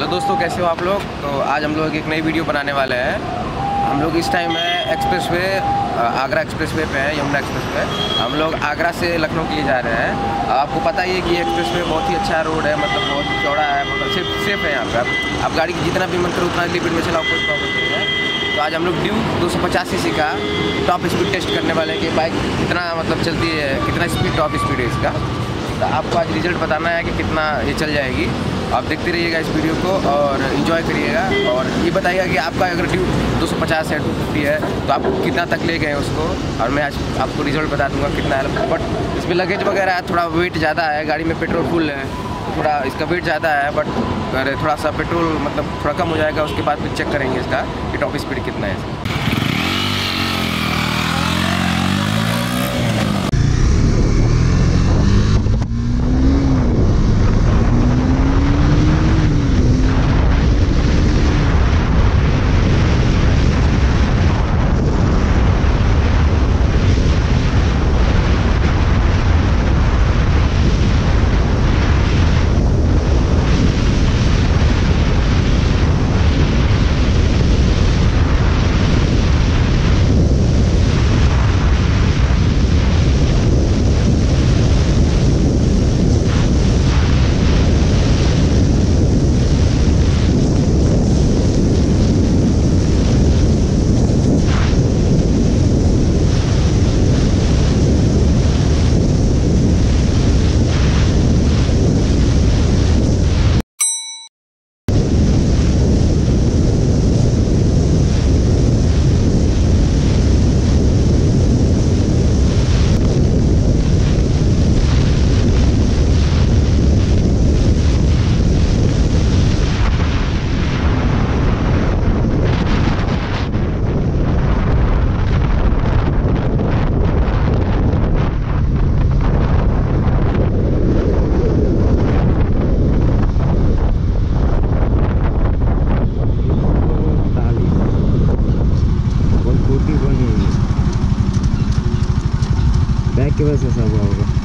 Hello दोस्तों, कैसे हो आप लोग। तो आज हम लोग एक नई वीडियो बनाने वाले हैं। हम लोग इस टाइम है expressway, Agra expressway पे है, यमुना एक्सप्रेस वे। हम लोग आगरा से लखनऊ के लिए जा रहे हैं। आपको पता ही है कि एक्सप्रेस वे बहुत ही अच्छा रोड है, मतलब बहुत चौड़ा है, मतलब सेफ है यहाँ पर। आप गाड़ी की जितना भी मन करो उतना लिमिट में चलाओ, कोई प्रॉब्लम नहीं है। तो आज हम लोग ड्यू 250 सीसी का टॉप स्पीड टेस्ट करने वाले हैं कि बाइक कितना मतलब चलती है, कितना स्पीड टॉप स्पीड है इसका। तो आपको आज रिजल्ट बताना है कि कितना ये चल जाएगी। आप देखते रहिएगा इस वीडियो को और इन्जॉय करिएगा, और ये बताइएगा कि आपका अगर ड्यू 250 है, 250 है, तो आप कितना तक ले गए उसको। और मैं आज आपको रिजल्ट बता दूंगा कितना है। बट इसमें लगेज वगैरह थोड़ा वेट ज़्यादा है, गाड़ी में पेट्रोल फुल है, थोड़ा इसका वेट ज़्यादा है। बट अगर थोड़ा सा पेट्रोल मतलब थोड़ा कम हो जाएगा, उसके बाद फिर चेक करेंगे इसका कि टॉप स्पीड कितना है। बैक की वजह से ऐसा हुआ होगा।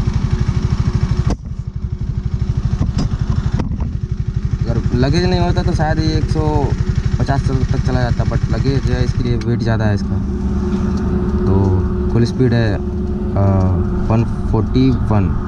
अगर लगेज नहीं होता तो शायद ये 150 तक चला जाता, बट लगेज है इसके लिए वेट ज़्यादा है इसका। तो फुल स्पीड है 141।